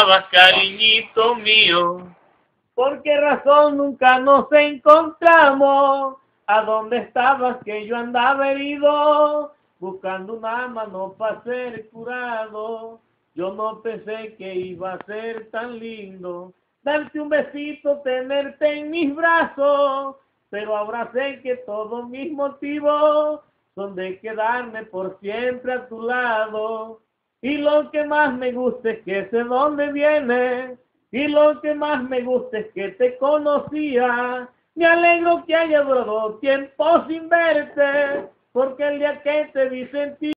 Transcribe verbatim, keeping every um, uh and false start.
estabas, cariñito mío? ¿Por qué razón nunca nos encontramos? ¿A dónde estabas que yo andaba herido? Buscando una mano para ser curado. Yo no pensé que iba a ser tan lindo darte un besito, tenerte en mis brazos, pero ahora sé que todos mis motivos son de quedarme por siempre a tu lado. Y lo que más me gusta es que sé dónde vienes, y lo que más me gusta es que te conocía. Me alegro que haya durado tiempo sin verte, porque el día que te vi sentí